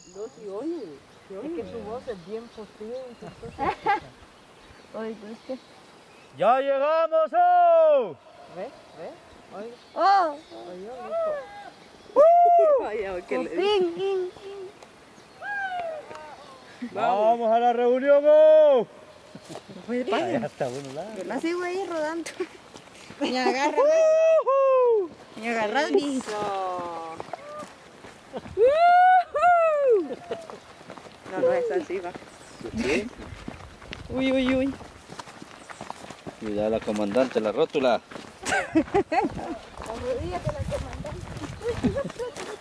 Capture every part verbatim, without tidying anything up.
No, si oye, si oye. Es que su voz es bien potente. Oye, ¿viste? ¡Ya llegamos! ¡Oh! ¿Ves? ¿Ves? Oye, ¡Oh! oye, Vaya, que le ¡Fin! ¡Fin! ¡Vamos a la reunión! ¡Oh! No puede Ya pagar. está uno lado. Yo la sigo ahí rodando. Me agarra. Me agarra mi. No, no es así, va. ¿Sí? Uy, uy, uy. Cuidado la comandante, la rótula. La rodilla de la comandante.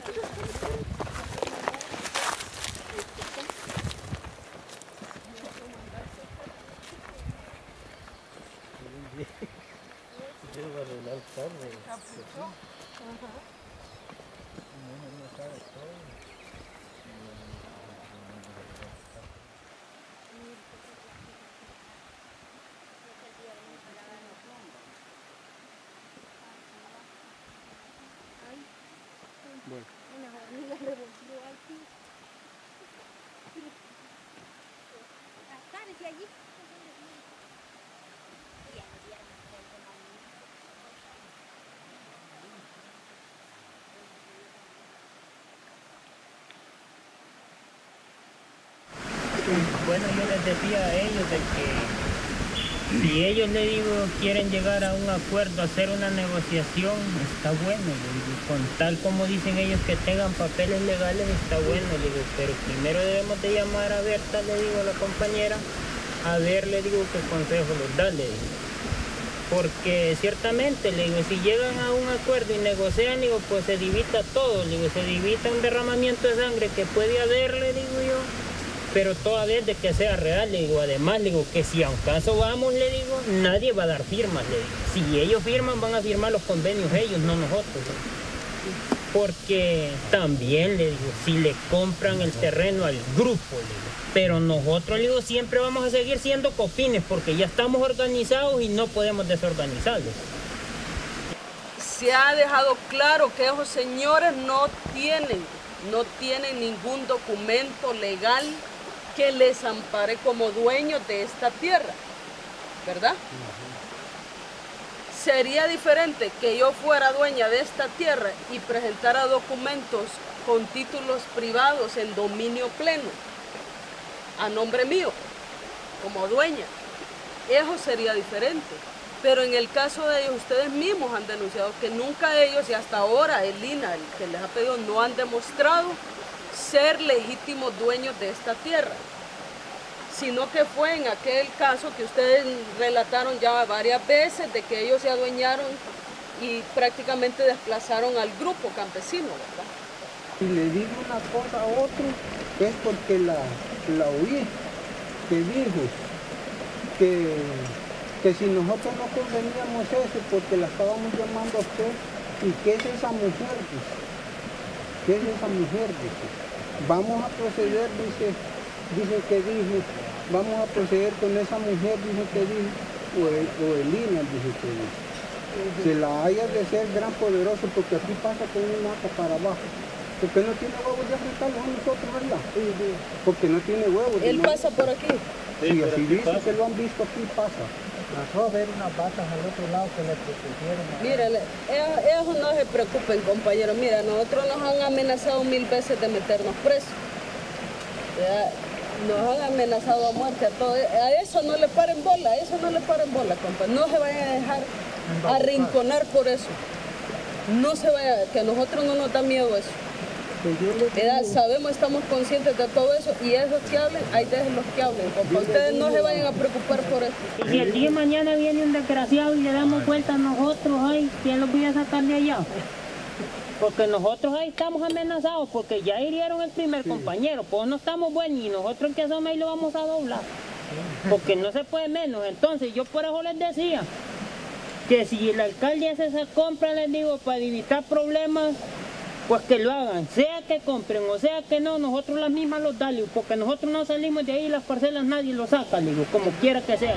Bueno, yo les decía a ellos de que si ellos, le digo, quieren llegar a un acuerdo, hacer una negociación, está bueno, le digo, con tal como dicen ellos que tengan papeles legales, está bueno, le digo, pero primero debemos de llamar a Berta, le digo a la compañera, a ver, le digo, qué consejo les da, le digo. Porque ciertamente, le digo, si llegan a un acuerdo y negocian, le digo, pues se evita todo, le digo, se evita un derramamiento de sangre que puede haber, le digo yo, pero toda vez de que sea real, le digo, además, le digo, que si a un caso vamos, le digo, nadie va a dar firmas, le digo. Si ellos firman, van a firmar los convenios ellos, no nosotros, le digo. Porque también, le digo, si le compran el terreno al grupo, le digo, pero nosotros, le digo, siempre vamos a seguir siendo copines, porque ya estamos organizados y no podemos desorganizarlos. Se ha dejado claro que esos señores no tienen, no tienen ningún documento legal que les ampare como dueños de esta tierra, ¿verdad? Uh-huh. Sería diferente que yo fuera dueña de esta tierra y presentara documentos con títulos privados en dominio pleno, a nombre mío, como dueña. Eso sería diferente. Pero en el caso de ellos, ustedes mismos han denunciado que nunca ellos, y hasta ahora el I N A, el que les ha pedido, no han demostrado ser legítimos dueños de esta tierra, sino que fue en aquel caso que ustedes relataron ya varias veces de que ellos se adueñaron y prácticamente desplazaron al grupo campesino, ¿verdad? Si le digo una cosa a otro, es porque la, la oí, que dijo que, que si nosotros no conveníamos eso, porque la estábamos llamando a usted, ¿y qué es esa mujer? Dice. ¿Qué es esa mujer? Dice. Vamos a proceder, dice, dice que dijo, vamos a proceder con esa mujer, dice que dijo, o, el, o el I N A, dice que dijo. Se la haya de ser gran poderoso, porque aquí pasa con un mata para abajo. Porque no tiene huevos de afectarlos a nosotros, ¿verdad? Porque no tiene huevos. Él pasa por aquí. Sí, sí, así dice pasa. Que lo han visto aquí, pasa. Pasó a ver unas vacas al otro lado que le protegieron. Mira, ellos no se preocupen, compañeros. Mira, nosotros nos han amenazado mil veces de meternos presos. Nos han amenazado a muerte a todos. A eso no le paren bola, a eso no le paren bola, compa. No se vayan a dejar arrinconar por eso. No se vaya, que a nosotros no nos da miedo eso. ¿Verdad? Sabemos, estamos conscientes de todo eso, y esos que hablen, ahí déjenlos que hablen, compa. Ustedes no se vayan a preocupar por eso. Y si el día de mañana viene un desgraciado y le damos vuelta a nosotros, ay, ¿quién los voy a sacar de allá? Porque nosotros ahí estamos amenazados, porque ya hirieron el primer sí. compañero, pues no estamos buenos, y nosotros que somos ahí lo vamos a doblar. Porque no se puede menos. Entonces yo por eso les decía que si el alcalde hace esa compra, les digo, para evitar problemas, pues que lo hagan, sea que compren o sea que no, nosotros las mismas los damos, porque nosotros no salimos de ahí, las parcelas nadie lo saca, digo, como quiera que sea.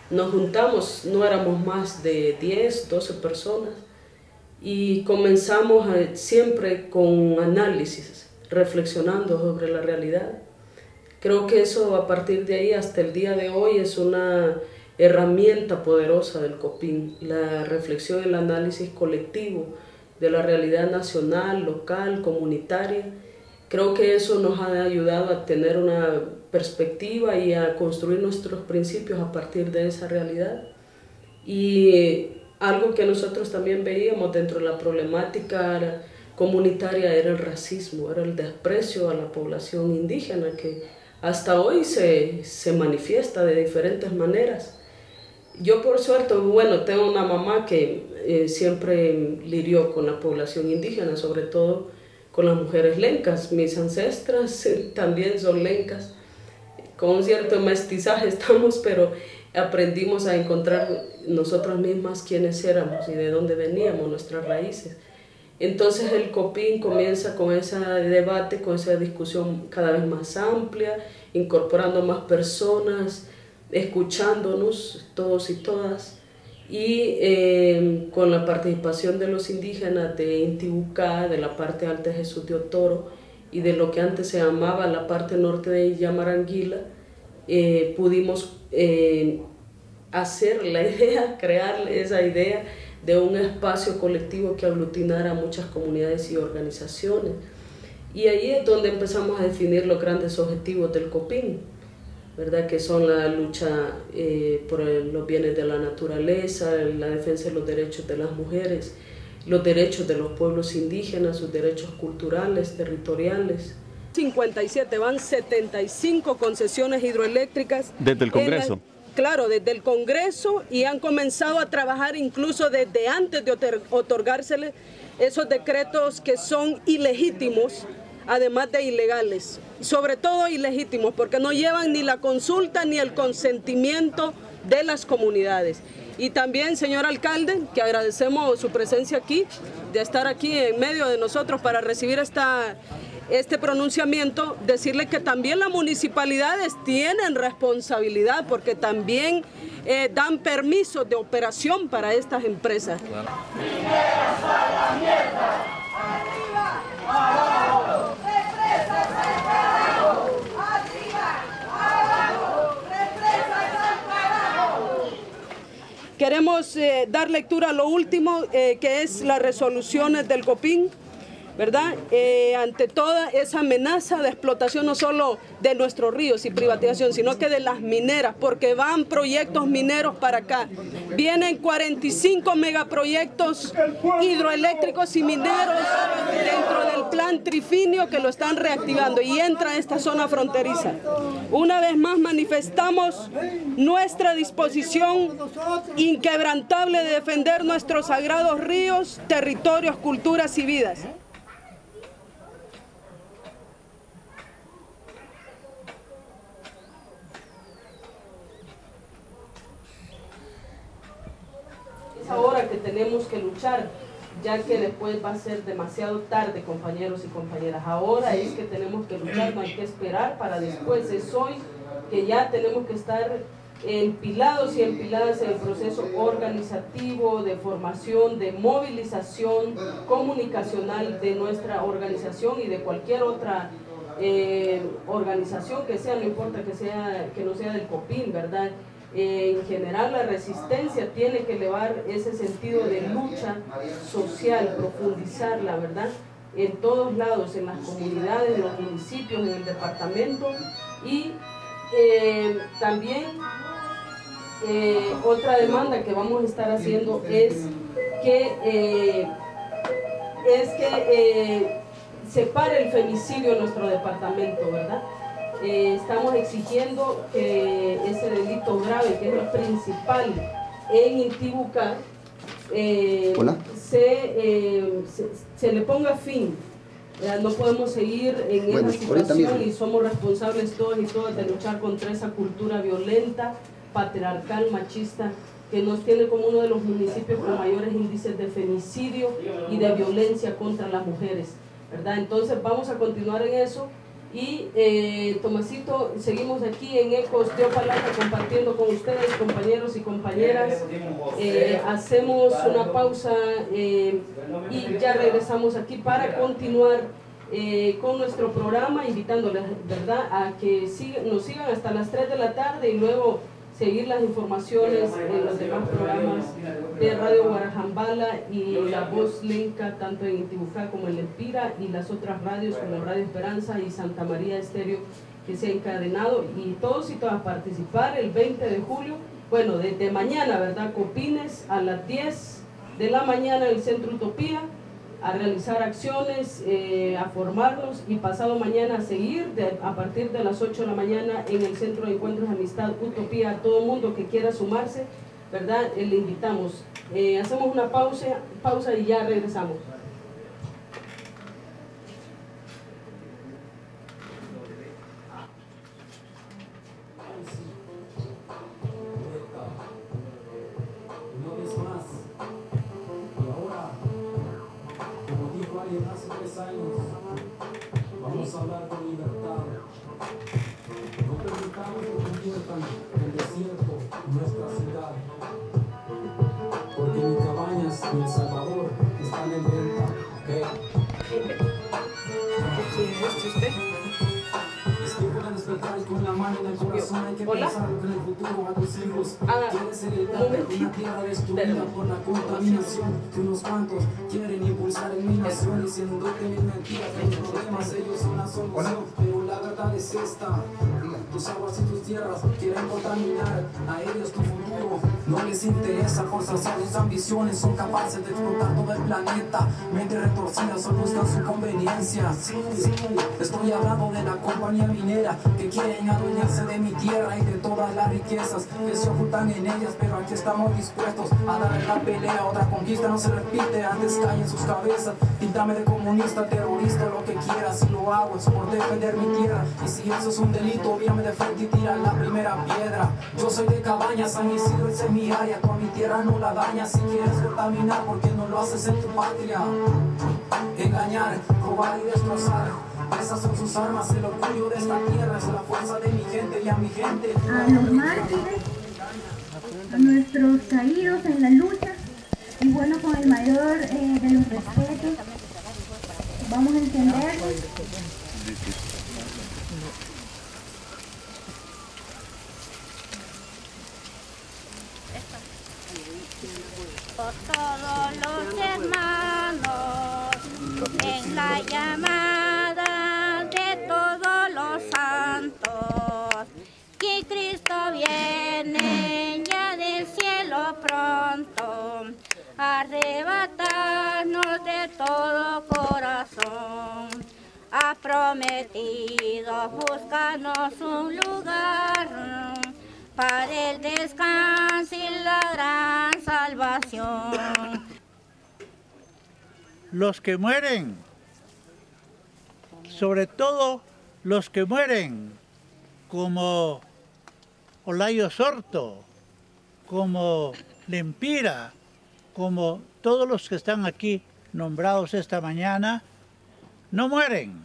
nos juntamos, no éramos más de diez, doce personas, y comenzamos a, siempre con análisis, reflexionando sobre la realidad. Creo que eso a partir de ahí hasta el día de hoy es una herramienta poderosa del COPIN, la reflexión y el análisis colectivo de la realidad nacional, local, comunitaria. Creo que eso nos ha ayudado a tener una perspectiva y a construir nuestros principios a partir de esa realidad. Y algo que nosotros también veíamos dentro de la problemática comunitaria era el racismo, era el desprecio a la población indígena, que hasta hoy se, se manifiesta de diferentes maneras. Yo por suerte, bueno, tengo una mamá que eh, siempre lidió con la población indígena, sobre todo con las mujeres lencas. Mis ancestras eh, también son lencas, con un cierto mestizaje estamos, pero aprendimos a encontrar nosotras mismas quiénes éramos y de dónde veníamos, nuestras raíces. Entonces el COPIN comienza con ese debate, con esa discusión cada vez más amplia, incorporando más personas, escuchándonos todos y todas, y eh, con la participación de los indígenas de Intibucá, de la parte alta de Jesús de Otoro y de lo que antes se llamaba la parte norte de Yamaranguila, eh, pudimos eh, hacer la idea, crear esa idea de un espacio colectivo que aglutinara a muchas comunidades y organizaciones. Y ahí es donde empezamos a definir los grandes objetivos del COPIN, ¿verdad? Que son la lucha eh, por el, los bienes de la naturaleza, la defensa de los derechos de las mujeres, los derechos de los pueblos indígenas, sus derechos culturales, territoriales. cincuenta y siete, van setenta y cinco concesiones hidroeléctricas. ¿Desde el Congreso? Claro, desde el Congreso, y han comenzado a trabajar incluso desde antes de otorgárseles esos decretos que son ilegítimos, además de ilegales, sobre todo ilegítimos, porque no llevan ni la consulta ni el consentimiento de las comunidades. Y también, señor alcalde, que agradecemos su presencia aquí, de estar aquí en medio de nosotros para recibir esta, este pronunciamiento, decirle que también las municipalidades tienen responsabilidad, porque también eh, dan permisos de operación para estas empresas. Claro. Queremos eh, dar lectura a lo último, eh, que es las resoluciones del COPIN, ¿verdad? Eh, ante toda esa amenaza de explotación no solo de nuestros ríos y privatización, sino que de las mineras, porque van proyectos mineros para acá. Vienen cuarenta y cinco megaproyectos hidroeléctricos y mineros dentro del plan Trifinio que lo están reactivando y entra a esta zona fronteriza. Una vez más manifestamos nuestra disposición inquebrantable de defender nuestros sagrados ríos, territorios, culturas y vidas. Ahora que tenemos que luchar, ya que después va a ser demasiado tarde, compañeros y compañeras. Ahora es que tenemos que luchar, no hay que esperar para después. Es hoy que ya tenemos que estar empilados y empiladas en el proceso organizativo, de formación, de movilización comunicacional de nuestra organización y de cualquier otra eh, organización que sea, no importa que, sea, que no sea del COPIN, ¿verdad? Eh, en general la resistencia tiene que elevar ese sentido de lucha social, profundizarla, ¿verdad? En todos lados, en las comunidades, en los municipios, en el departamento. Y eh, también eh, otra demanda que vamos a estar haciendo es que, eh, es que eh, se pare el femicidio en nuestro departamento, ¿verdad? Eh, estamos exigiendo que ese delito grave, que es el principal en Intibucá, eh, se, eh, se, se le ponga fin. Eh, no podemos seguir en bueno, esa situación y somos responsables todos y todas de luchar contra esa cultura violenta, patriarcal, machista, que nos tiene como uno de los municipios con mayores índices de femicidio y de violencia contra las mujeres, ¿verdad? Entonces vamos a continuar en eso. Y eh, Tomasito, seguimos aquí en Ecos de Opalata compartiendo con ustedes, compañeros y compañeras. Eh, hacemos una pausa eh, y ya regresamos aquí para continuar eh, con nuestro programa, invitándoles, ¿verdad?, a que sigan, nos sigan hasta las tres de la tarde y luego seguir las informaciones en los demás programas de Radio Guarajambala y La Voz Lenca, tanto en Intibucá como en Lempira, y las otras radios como Radio Esperanza y Santa María Estéreo, que se ha encadenado, y todos y todas a participar el veinte de julio, bueno, desde mañana, ¿verdad?, Copines, a las diez de la mañana en el Centro Utopía, a realizar acciones, eh, a formarnos, y pasado mañana a seguir de, a partir de las ocho de la mañana en el Centro de Encuentros de Amistad Utopía. A todo el mundo que quiera sumarse, ¿verdad?, eh, le invitamos. Eh, hacemos una pausa, pausa y ya regresamos. Hace tres años vamos a hablar con libertad. No permitamos que conviertan el desierto en nuestra ciudad, porque ni Cabañas ni El Salvador están en venta, ¿ok? Es tiempo de despertar y con la mano en el corazón hay que pensar que en el futuro a tus hijos quieres heredar una tierra destruida por la contaminación que unos cuantos quieren impulsar en mi nación, diciendo que mis mentiras de los problemas ellos son la solución, pero la verdad es esta: tus aguas y tus tierras quieren contaminar a ellos tu futuro, no les interesa por saciar sus ambiciones, son capaces de explotar todo el planeta, mente retorcida, solo buscan su conveniencia. Sí, sí, estoy hablando de la compañía minera que quieren adueñarse de mi tierra y de todas las riquezas que se ocultan en ellas, pero aquí estamos dispuestos a darle la pelea. Otra conquista no se repite, antes cae en sus cabezas. Píntame de comunista, terrorista, lo que quieras, si lo hago es por defender mi tierra, y si eso es un delito, mírame de frente y tira la primera piedra. Yo soy de Cabañas, San Isidro, esa es mi área, tú a mi tierra no la dañas. Si quieres contaminar, ¿por qué no lo haces en tu patria? Engañar, robar y destrozar, esas son sus armas. El orgullo de esta tierra es la fuerza de mi gente, y a mi gente. A los mártires, a nuestros caídos en la lucha, y bueno, con el mayor eh, de los respetos, vamos a encender. Por todos los hermanos, en la llamada de todos los santos, que Cristo viene ya del cielo pronto, a arrebatarnos de todo corazón. Ha prometido buscarnos un lugar para el descanso y la gran salvación. Los que mueren, sobre todo los que mueren, como Olayo Sorto, como Lempira, como todos los que están aquí nombrados esta mañana, no mueren,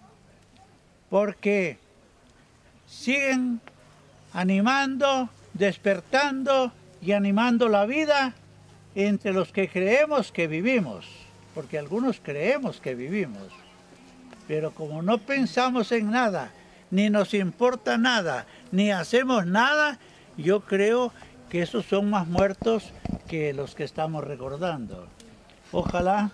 porque siguen animando, despertando y animando la vida entre los que creemos que vivimos, porque algunos creemos que vivimos, pero como no pensamos en nada, ni nos importa nada, ni hacemos nada, yo creo que esos son más muertos que los que estamos recordando. Ojalá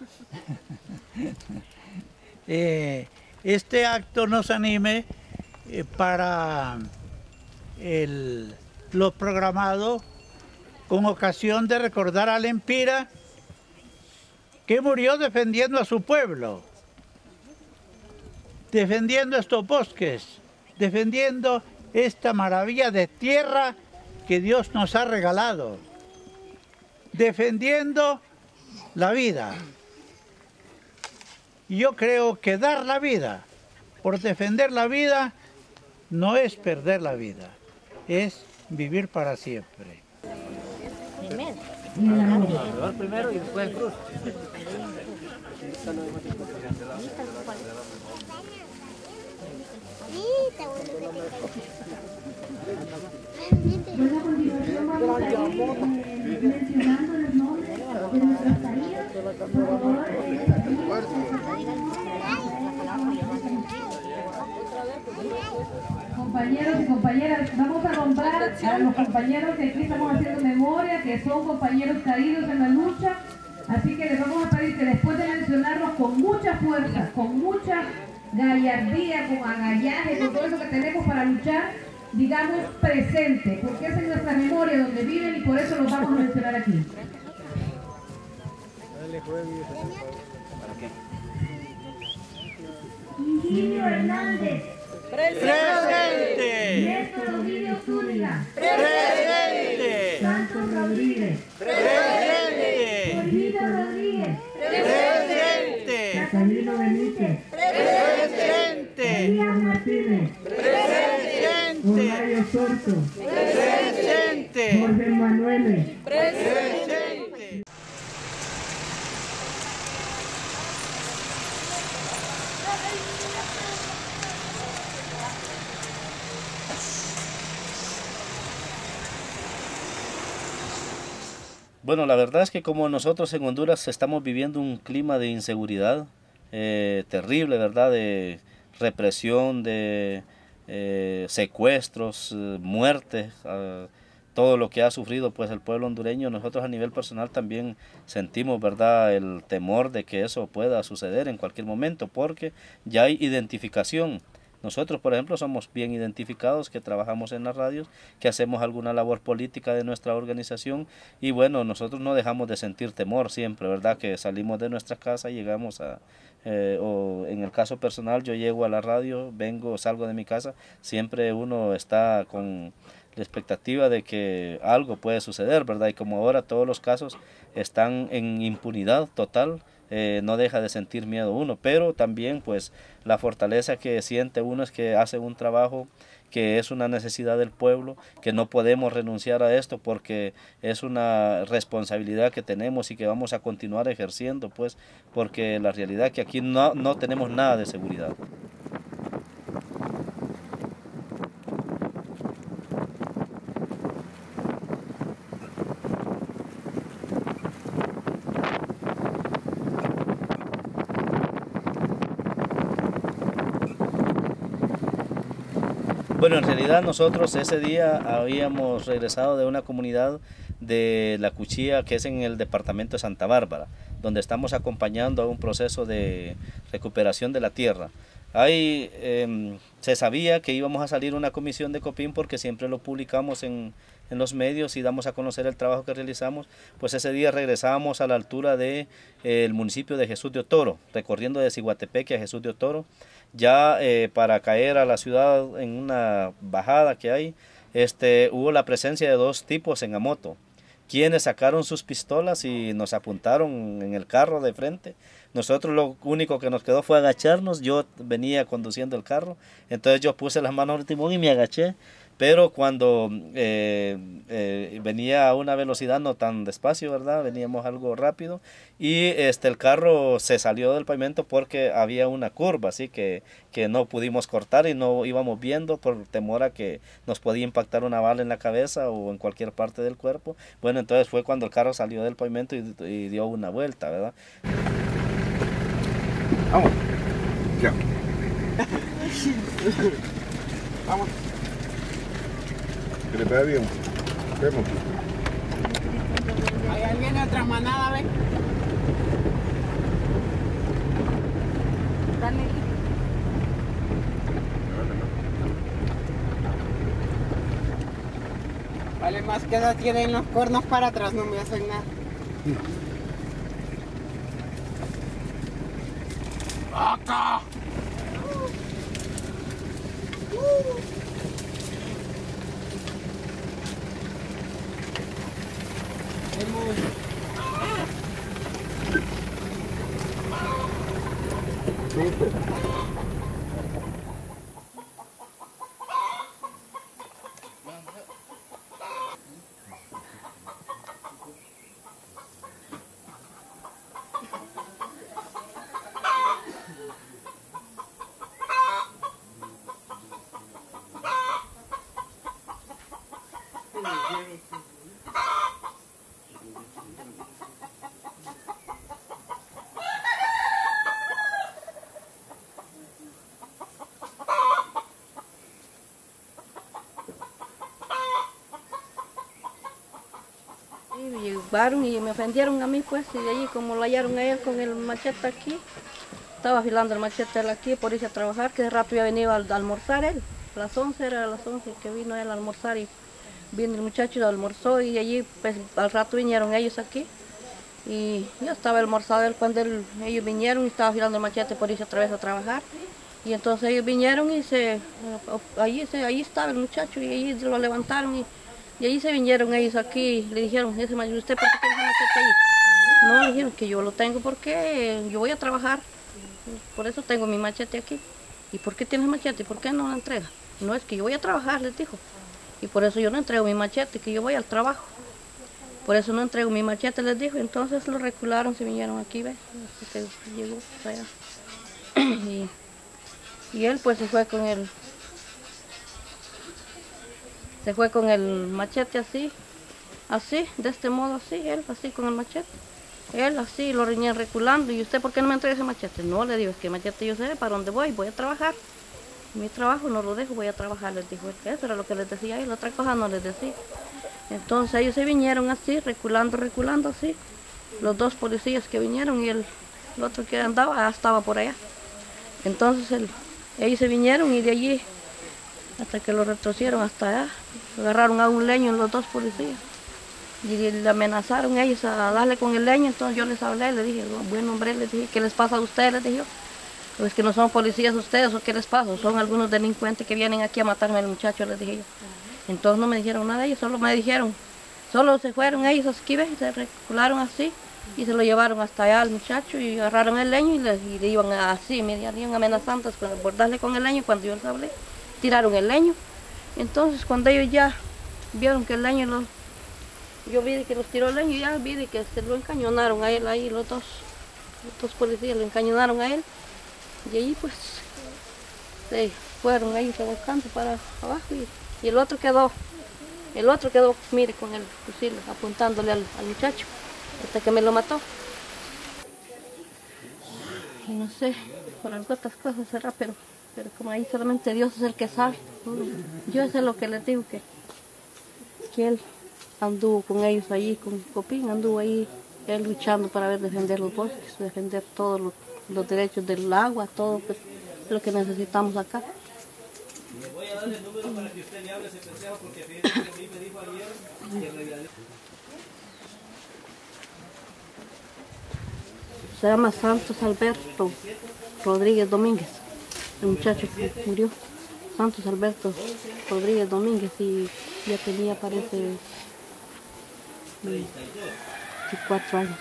eh, este acto nos anime eh, para el, lo programado con ocasión de recordar a Lempira, que murió defendiendo a su pueblo, defendiendo estos bosques, defendiendo esta maravilla de tierra que Dios nos ha regalado, defendiendo la vida. Y yo creo que dar la vida por defender la vida no es perder la vida, es vivir para siempre. Primero y después el cruz. Bueno, a continuación vamos a ir eh, mencionando los nombres de nuestros caídos. Por favor, eh, compañeros y compañeras, vamos a nombrar a los compañeros que aquí estamos haciendo memoria, que son compañeros caídos en la lucha. Así que les vamos a pedir que después de mencionarlos con mucha fuerza, con mucha gallardía, con agallaje, con todo eso que tenemos para luchar, digamos presente, porque es en nuestra memoria donde viven y por eso los vamos a mencionar aquí. Higinio Hernández. ¡Presente! Néstor Ovidio Zúñiga. ¡Presente! Santos Rodríguez. ¡Presente! Jorgito Rodríguez. ¡Presente! Catalino Benítez. ¡Presente! Elías Martínez. ¡Presente! Olayo Sorto. ¡Presente! Jorge Manuel. ¡Presente! Bueno, la verdad es que como nosotros en Honduras estamos viviendo un clima de inseguridad eh, terrible, ¿verdad? De represión, de eh, secuestros, eh, muertes, eh, todo lo que ha sufrido pues el pueblo hondureño. Nosotros a nivel personal también sentimos, ¿verdad?, el temor de que eso pueda suceder en cualquier momento, porque ya hay identificación. Nosotros, por ejemplo, somos bien identificados, que trabajamos en las radios, que hacemos alguna labor política de nuestra organización y bueno, nosotros no dejamos de sentir temor siempre, ¿verdad? Que salimos de nuestra casa y llegamos a, eh, o en el caso personal, yo llego a la radio, vengo, salgo de mi casa, siempre uno está con la expectativa de que algo puede suceder, ¿verdad? Y como ahora todos los casos están en impunidad total, Eh, no deja de sentir miedo uno, pero también pues la fortaleza que siente uno es que hace un trabajo que es una necesidad del pueblo, que no podemos renunciar a esto porque es una responsabilidad que tenemos y que vamos a continuar ejerciendo, pues porque la realidad es que aquí no, no tenemos nada de seguridad. Bueno, en realidad nosotros ese día habíamos regresado de una comunidad de La Cuchilla, que es en el departamento de Santa Bárbara, donde estamos acompañando a un proceso de recuperación de la tierra. Ahí eh, se sabía que íbamos a salir una comisión de COPIN porque siempre lo publicamos en, en los medios y damos a conocer el trabajo que realizamos. Pues ese día regresamos a la altura del de, eh, municipio de Jesús de Otoro, recorriendo de Ciguatepeque a Jesús de Otoro, ya eh, para caer a la ciudad en una bajada que hay. Este, hubo la presencia de dos tipos en la moto, quienes sacaron sus pistolas y nos apuntaron en el carro de frente. Nosotros lo único que nos quedó fue agacharnos. Yo venía conduciendo el carro, entonces yo puse las manos al timón y me agaché. Pero cuando eh, eh, venía a una velocidad no tan despacio, ¿verdad? Veníamos algo rápido y este, el carro se salió del pavimento porque había una curva, así que, que no pudimos cortar y no íbamos viendo por temor a que nos podía impactar una bala en la cabeza o en cualquier parte del cuerpo. Bueno, entonces fue cuando el carro salió del pavimento y, y dio una vuelta, ¿verdad? Vamos. Ya. Vamos. Que le pega bien. Vemos. Ahí viene otra manada, ¿ven? Dale. Vale, más que no tienen los cuernos para atrás, no me hacen nada. ¡Acá! fueron y me ofendieron a mí, pues, y de allí como lo hallaron a él con el machete aquí, estaba afilando el machete él aquí por irse a trabajar, que de rato había venido a, a almorzar él, a las once, era a las once que vino él a almorzar y vino el muchacho y almorzó y allí pues al rato vinieron ellos aquí y ya estaba almorzado él cuando él, ellos vinieron y estaba afilando el machete por irse otra vez a trabajar. Y entonces ellos vinieron y se, allí, se, allí estaba el muchacho y allí lo levantaron y, y allí se vinieron ellos aquí y le dijeron, ese mayor, ¿usted por qué tiene ese machete ahí? No, le dijeron que yo lo tengo porque yo voy a trabajar, por eso tengo mi machete aquí. ¿Y por qué tiene el machete? ¿Por qué no lo entrega? No, es que yo voy a trabajar, les dijo. Y por eso yo no entrego mi machete, que yo voy al trabajo. Por eso no entrego mi machete, les dijo. Entonces lo recularon, se vinieron aquí, ¿ves? Así que llegó allá. y, Y él pues se fue con el, se fue con el machete así, así, de este modo así, él así con el machete. Él así lo venían reculando. ¿Y usted por qué no me entrega ese machete? No, le digo, es que el machete yo sé para dónde voy, voy a trabajar. Mi trabajo no lo dejo, voy a trabajar, les dijo. Eso era lo que les decía y la otra cosa no les decía. Entonces ellos se vinieron así, reculando, reculando así. Los dos policías que vinieron y el, el otro que andaba estaba por allá. Entonces el, ellos se vinieron y de allí, hasta que lo retrocieron hasta allá, agarraron a un leño los dos policías. Y le amenazaron ellos a darle con el leño, entonces yo les hablé, les dije, buen hombre, les dije, ¿qué les pasa a ustedes? Les dije yo, pues que no son policías ustedes, ¿o qué les pasa? Son algunos delincuentes que vienen aquí a matarme al muchacho, les dije yo. Entonces no me dijeron nada ellos, solo me dijeron, solo se fueron ellos aquí, ¿ves? Se recularon así y se lo llevaron hasta allá al muchacho y agarraron el leño y le, y le iban así, me iban amenazando por darle con el leño. Cuando yo les hablé, tiraron el leño. Entonces cuando ellos ya vieron que el leño, lo, yo vi que los tiró el leño y ya vi que se lo encañonaron a él ahí, los dos, los dos policías lo encañonaron a él. Y allí pues se fueron ellos buscando para abajo y, y el otro quedó, el otro quedó, mire, con el fusil apuntándole al, al muchacho, hasta que me lo mató. Y no sé, por algunas cosas será, pero, pero como ahí solamente Dios es el que sabe. Yo sé lo que les digo, que, que él anduvo con ellos allí, con Copín, anduvo ahí, él luchando para ver defender los bosques, defender todos los, los derechos del agua, todo pues, lo que necesitamos acá. Voy a darle el número para que usted le hable ese consejo, porque fíjese que a mí me dijo ayer que en realidad... Se llama Santos Alberto Rodríguez Domínguez, el muchacho que murió. Santos Alberto Rodríguez Domínguez, y ya tenía, parece, veinticuatro años.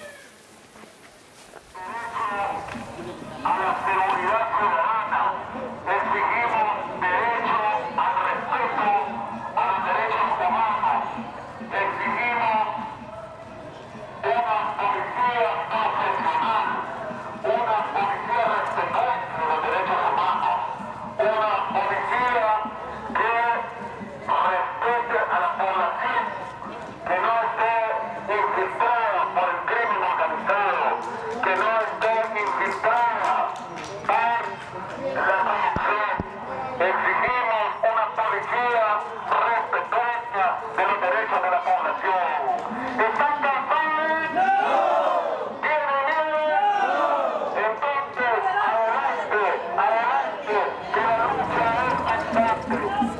A la seguridad ciudadana exigimos derecho al respeto a los derechos humanos, exigimos una policía profesional, una policía respetuosa de los derechos humanos, una policía que respete a la población, que no esté infiltrada por el crimen organizado, que no esté infiltrada por la corrupción. Exigimos una policía respetuosa de los derechos de la población. ¿Están cansados? ¡No! ¿Tienen miedo? ¡No! Entonces, adelante, adelante, que la lucha es constante.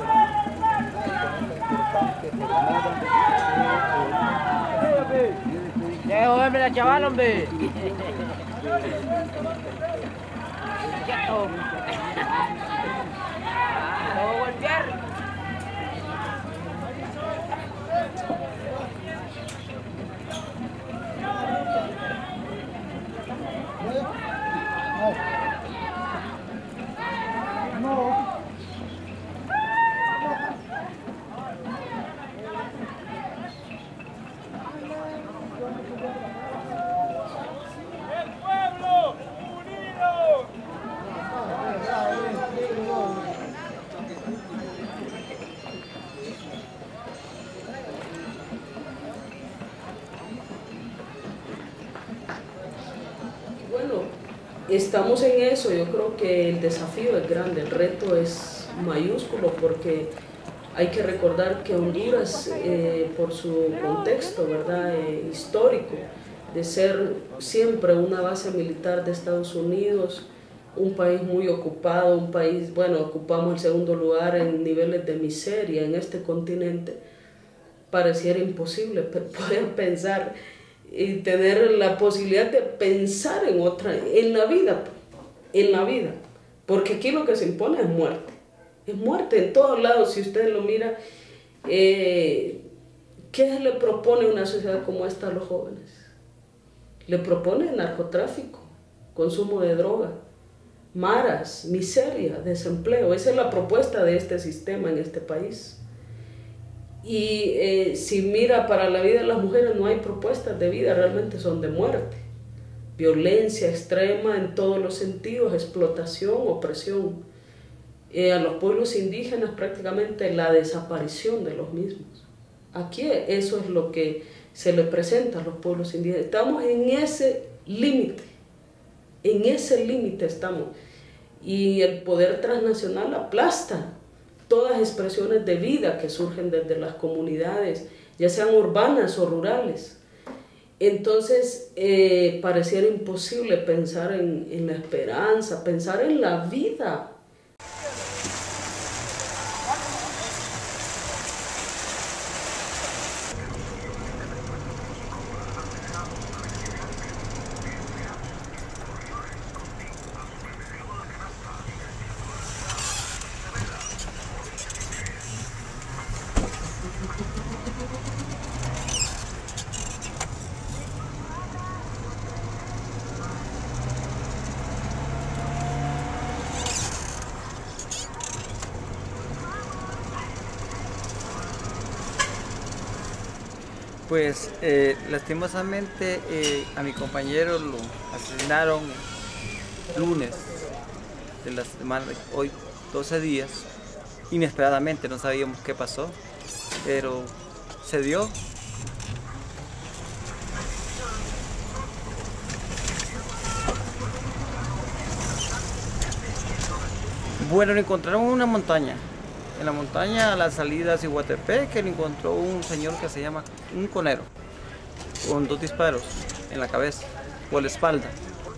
¡Eh, hombre, la chaval, hombre! ¡Quieto! ¡Lo voy a golpear! Estamos en eso. Yo creo que el desafío es grande, el reto es mayúsculo, porque Hay que recordar que Honduras, eh, por su contexto, ¿verdad?, eh, histórico, de ser siempre una base militar de Estados Unidos, un país muy ocupado, un país, bueno, ocupamos el segundo lugar en niveles de miseria en este continente, pareciera imposible poder pensar y tener la posibilidad de pensar en otra, en la vida, en la vida, porque aquí lo que se impone es muerte, es muerte en todos lados. Si usted lo mira, eh, ¿qué le propone una sociedad como esta a los jóvenes? Le propone narcotráfico, consumo de droga, maras, miseria, desempleo. Esa es la propuesta de este sistema en este país. Y eh, si mira para la vida de las mujeres, no hay propuestas de vida, realmente son de muerte. Violencia extrema en todos los sentidos, explotación, opresión. Eh, a los pueblos indígenas prácticamente la desaparición de los mismos. Aquí eso es lo que se le presenta a los pueblos indígenas. Estamos en ese límite, en ese límite estamos. Y el poder transnacional aplasta todas expresiones de vida que surgen desde las comunidades, ya sean urbanas o rurales. Entonces, eh, pareciera imposible pensar en, en la esperanza, pensar en la vida. Pues eh, lastimosamente eh, a mi compañero lo asesinaron el lunes de la semana, hoy doce días, inesperadamente, no sabíamos qué pasó, pero se dio. Bueno, lo encontraron en una montaña. En la montaña a la salida hacia Iguatepec, que le encontró un señor que se llama un conero, con dos disparos en la cabeza o la espalda.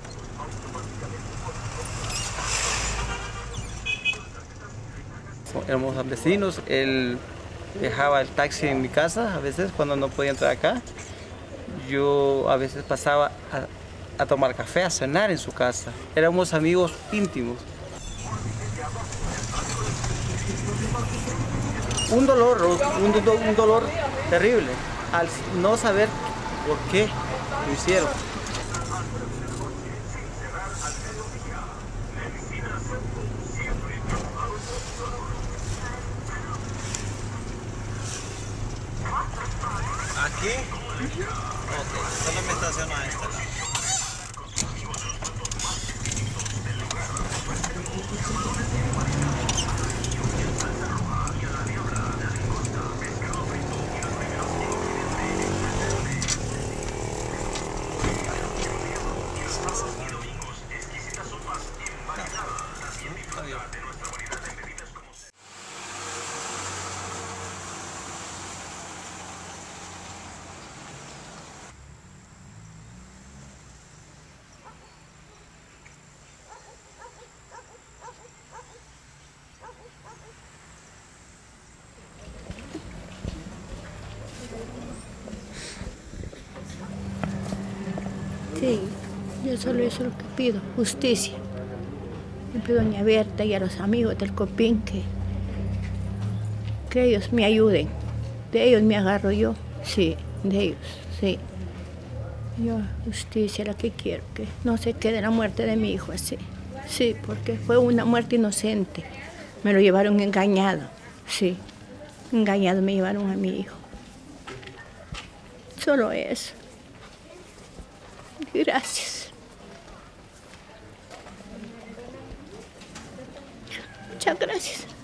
Éramos vecinos, él dejaba el taxi en mi casa a veces cuando no podía entrar acá. Yo a veces pasaba a, a tomar café, a cenar en su casa. Éramos amigos íntimos. Un dolor, un, do, un dolor terrible, al no saber por qué lo hicieron. ¿Aquí? Ok, solo me estaciono a este lado. Sí, yo solo eso es lo que pido, justicia. Le pido a doña Berta y a los amigos del Copín que, que ellos me ayuden. De ellos me agarro yo, sí, de ellos, sí. Yo, justicia, la que quiero, que no se quede la muerte de mi hijo así. Sí, porque fue una muerte inocente. Me lo llevaron engañado, sí. Engañado me llevaron a mi hijo. Solo eso. Gracias. Muchas gracias.